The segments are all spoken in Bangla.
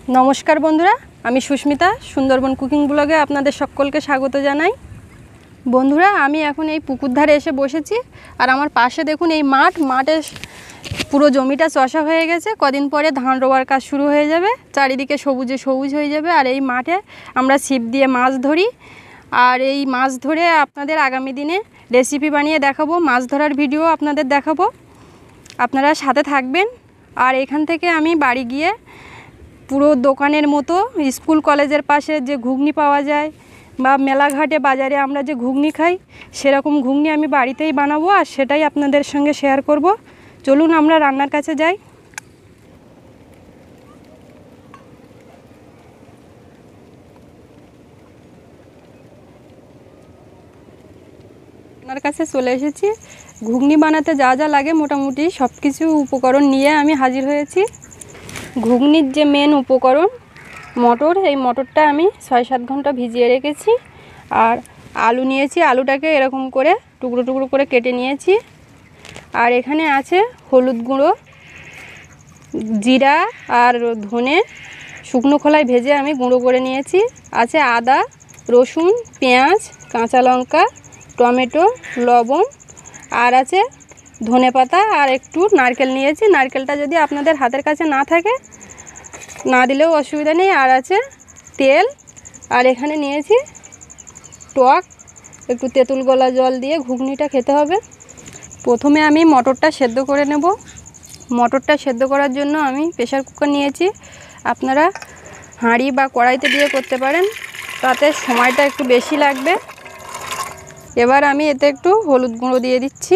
नमस्कार बंधुरा आमी सुष्मिता सुंदरबन कुकिंग ब्लगे आपनादेर सकलके स्वागत जानाई। बंधुरा आमी एखन एई पुकुर धारे एसे बसेছি और आमार पाशे देखुन एई माठे पुरो जमिटा चषा हये गेछे। कदिन परे धान रोयार काज शुरू हये जाबे, चारिदिके सबुजे सबुज हये जाबे। और एई माठे आमरा छिप दिये माछ धरी और एई माछ धरे आपनादेर आगामी दिने रेसिपि बानिये देखाबो, माछ धरार भिडियो आपनादेर देखाबो, आपनारा साथे थाकबेन। और एखान थेके आमी बाड़ी गिये पुरो दोकानेर मतो स्कूल कलेजेर पाशे जे घुगनी पावा जाय बा मेलाघाटे बाजारे आमरा जे घुगनी खाई सेरकम घुगनी आमी बाड़ीतेई बानाबो और सेटाई आपनादेर संगे शेयार करब। चलुन आमरा रान्नार काछे जाई। रान्नार काछे चले एसेछि। घुगनी बानाते जा जा लागे मोटामुटी सबकिछु उपकरण निये आमी हाजिर हयेछि। घुगनिर जे मेन उपकरण मटर, এই মটরটা আমি ৬-৭ ঘন্টা ভিজিয়ে রেখেছি। আর আলু নিয়েছি, আলুটাকে এরকম করে টুকরো টুকরো করে কেটে নিয়েছি। আর এখানে আছে হলুদ গুঁড়ো, জিরা আর ধনে শুকনো খোলায় ভেজে আমি গুঁড়ো করে নিয়েছি। আছে আদা, রসুন, পেঁয়াজ, কাঁচা লঙ্কা, টমেটো, লবণ আর আছে ধনে পাতা আর একটু নারকেল নিয়েছি। নারকেলটা যদি আপনাদের হাতের কাছে না থাকে না দিলেও অসুবিধা নেই। আর আছে তেল আর এখানে নিয়েছি টক, একটু তেঁতুল গলা জল দিয়ে ঘুগনিটা খেতে হবে। প্রথমে আমি মটরটা সেদ্ধ করে নেব। মটরটা সেদ্ধ করার জন্য আমি প্রেসার কুকার নিয়েছি। আপনারা হাঁড়ি বা কড়াইতে দিয়ে করতে পারেন, তাতে সময়টা একটু বেশি লাগবে। এবার আমি এতে একটু হলুদ গুঁড়ো দিয়ে দিচ্ছি।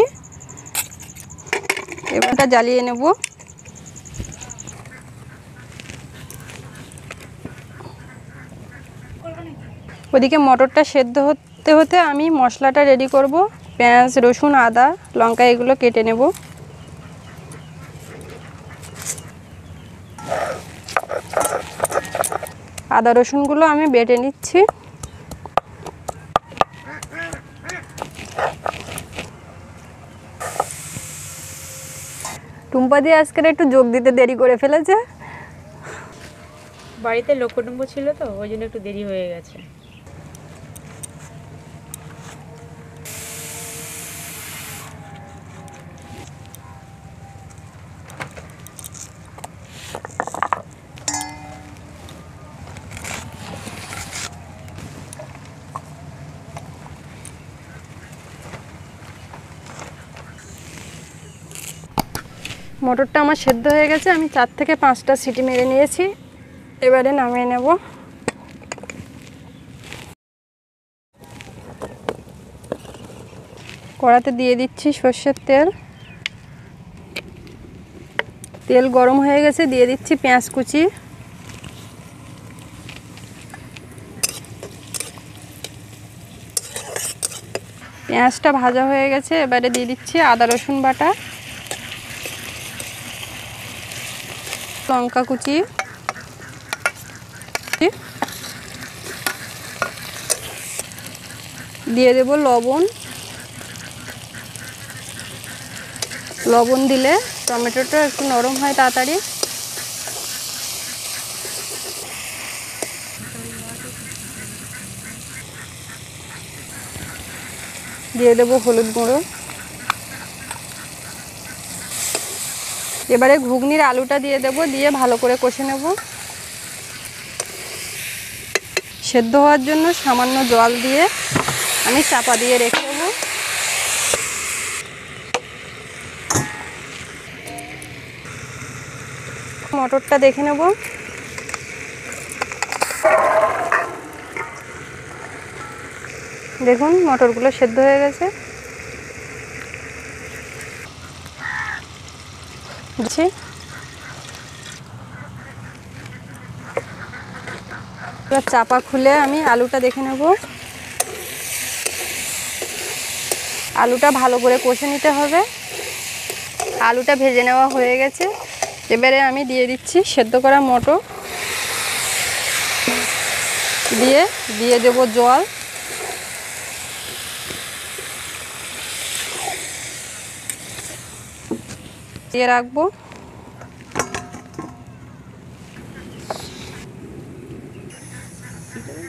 এবারটা জ্বালিয়ে নেব। ওদিকে মটরটা সেদ্ধ হতে হতে আমি মশলাটা রেডি করব। পেঁয়াজ, রসুন, আদা, লঙ্কা এগুলো কেটে নেব। আদা রসুনগুলো আমি বেটে নিচ্ছি। টুম্পা দিয়ে আজকে একটু যোগ দিতে দেরি করে ফেলেছে। বাড়িতে লোককুটুম্ব ছিল তো ওই জন্য একটু দেরি হয়ে গেছে। মটরটা আমার সেদ্ধ হয়ে গেছে, আমি 4 থেকে 5টা সিটি মেরে নিয়েছি। এবারে নামিয়ে নেব। কড়াতে দিয়ে দিচ্ছি সর্ষের তেল। তেল গরম হয়ে গেছে, দিয়ে দিচ্ছি পেঁয়াজ কুচি। পেঁয়াজটা ভাজা হয়ে গেছে, এবারে দিয়ে দিচ্ছি আদা রসুন বাটা, লঙ্কা কুচি, দিয়ে দেব লবণ। লবণ দিলে টমেটোটা একটু নরম হয় তাড়াতাড়ি। দিয়ে দেব হলুদ গুঁড়ো। এবারে ঘুগনির আলুটা দিয়ে দেব, দিয়ে ভালো করে কষে নেব। সেদ্ধ হওয়ার জন্য সামান্য জল দিয়ে আমি চাপা দিয়ে রেখে দেব। মটরটা দেখে নেব। দেখুন মটরগুলো সেদ্ধ হয়ে গেছে। এবার চাপা খুলে আমি আলুটা দেখে নেব। আলুটা ভালো করে কষে নিতে হবে। আলুটা ভেজে নেওয়া হয়ে গেছে। এবারে আমি দিয়ে দিচ্ছি সেদ্ধ করা মটর, দিয়ে দেব জল। দিয়ে রাখবো।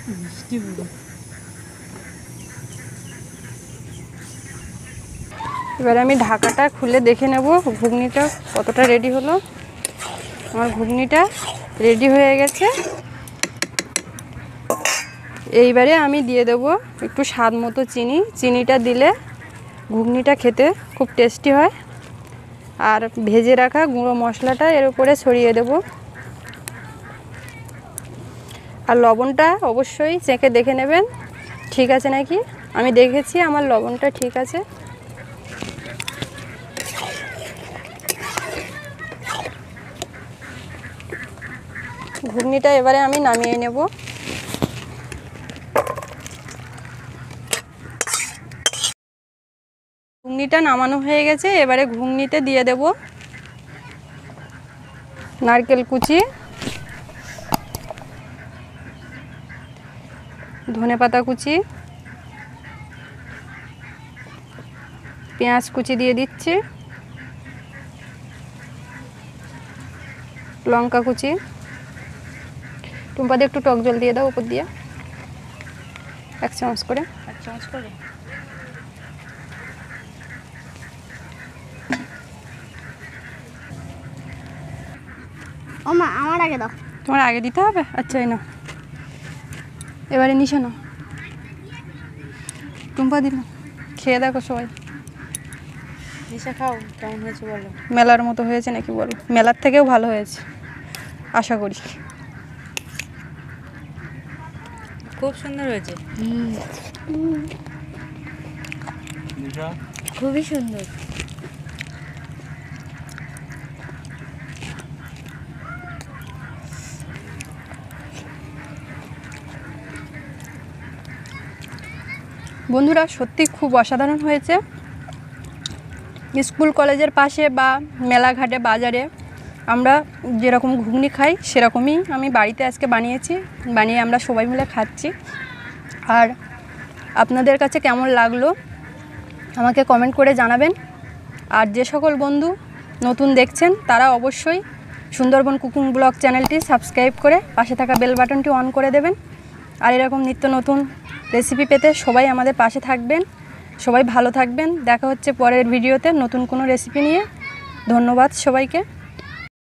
এবারে আমি ঢাকাটা খুলে দেখে নেব ঘুগনিটা কতটা রেডি হলো। আমার ঘুগনিটা রেডি হয়ে গেছে। এইবারে আমি দিয়ে দেব একটু স্বাদ মতো চিনি। চিনিটা দিলে ঘুগনিটা খেতে খুব টেস্টি হয়। আর ভেজে রাখা গুঁড়ো মশলাটা এর উপরে ছড়িয়ে দেব। আর লবণটা অবশ্যই চেখে দেখে নেবেন ঠিক আছে নাকি। আমি দেখেছি আমার লবণটা ঠিক আছে। ঘুগনিটা এবারে আমি নামিয়ে নেব। ঘুগনিটা নামানো হয়ে গেছে। এবারে ঘুগনিতে দিয়ে দেব নারকেল কুচি, ধনেপাতা কুচি, পেঁয়াজ কুচি দিয়ে দিচ্ছি, লঙ্কা কুচি। টুম্পা দিয়ে একটু টক জল দিয়ে দাও উপর দিয়ে 1 চামচ করে। 1 চামচ করে। ও মা আমার আগে দাও। তোমার আগে দিতে হবে? আচ্ছা এই নাও। এবারে নিশে নাও। টুম্পা দিল, খেয়ে দেখো সবাই। নিশা খাও, কেমন হয়েছে বলো। মেলার মতো হয়েছে নাকি বলো? মেলার থেকেও ভালো হয়েছে আশা করি। খুব সুন্দর হয়েছে। খুবই সুন্দর। বন্ধুরা সত্যি খুব অসাধারণ হয়েছে। স্কুল কলেজের পাশে বা মেলাঘাটে বাজারে আমরা যেরকম ঘুগনি খাই সেরকমই আমি বাড়িতে আজকে বানিয়েছি। বানিয়ে আমরা সবাই মিলে খাচ্ছি। আর আপনাদের কাছে কেমন লাগলো আমাকে কমেন্ট করে জানাবেন। আর যে সকল বন্ধু নতুন দেখছেন তারা অবশ্যই সুন্দরবন কুকিং ব্লগ চ্যানেলটি সাবস্ক্রাইব করে পাশে থাকা বেল বাটনটি অন করে দেবেন। আর এরকম নিত্য নতুন রেসিপি পেতে সবাই আমাদের পাশে থাকবেন। সবাই ভালো থাকবেন। দেখা হচ্ছে পরের ভিডিওতে নতুন কোনো রেসিপি নিয়ে। ধন্যবাদ সবাইকে।